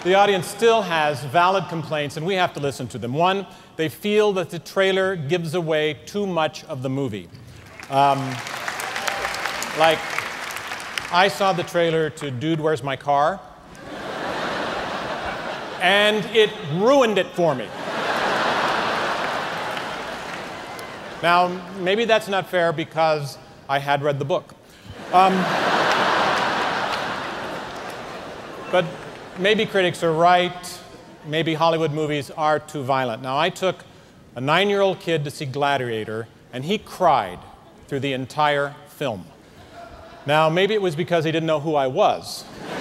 the audience still has valid complaints, and we have to listen to them. One, they feel that the trailer gives away too much of the movie. Like, I saw the trailer to Dude, Where's My Car? And it ruined it for me. Now, maybe that's not fair because I had read the book. But maybe critics are right. Maybe Hollywood movies are too violent. Now, I took a 9-year-old kid to see Gladiator, and he cried through the entire film. Now, maybe it was because he didn't know who I was.